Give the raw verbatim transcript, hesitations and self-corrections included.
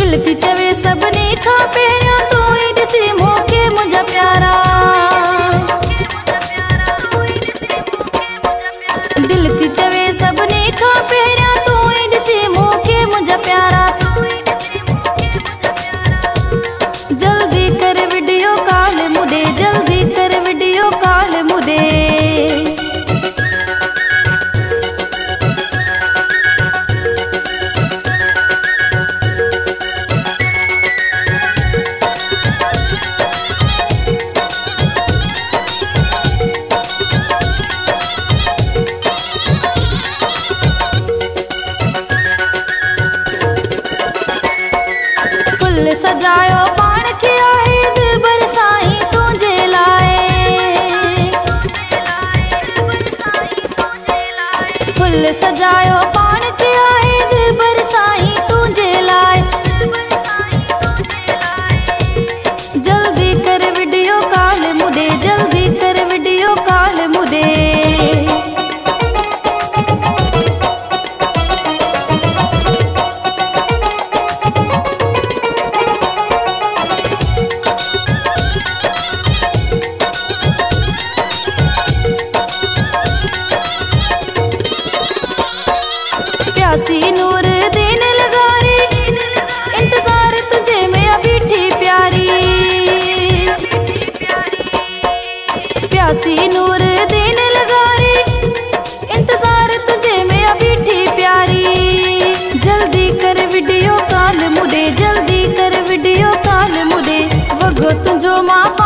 दिल थी चवे सभिनी खां पहिरियों तूं ई ॾिसी मूंखे मुंहिंजा प्यारा। दिल थी चवे सभिनी खां पहिरियों तूं ई ॾिसी मूंखे मुंहिंजा प्यारा। जल्दी कर वीडियो कॉल मुझे, जल्दी कर वीडियो कॉल मुझे। फुल सजायो पाण खे आहे दिलबर साईं तुंहिंजे लाइ। फुल सजायो पाण खे आहे दिलबर साईं तुंहिंजे लाइ। जल्दी कर वीडियो कॉल मुझे, जल्दी कर वीडियो कॉल मुझे। प्यासी नूर दीन लगारी, इंतजार तुझे में अभी थी प्यारी। प्यासी नूर दीन लगारी, इंतजार तुझे में अभी थी प्यारी। जल्दी कर वीडियो कॉल मुझे, जल्दी कर वीडियो कॉल मुझे। वगो तुझो मां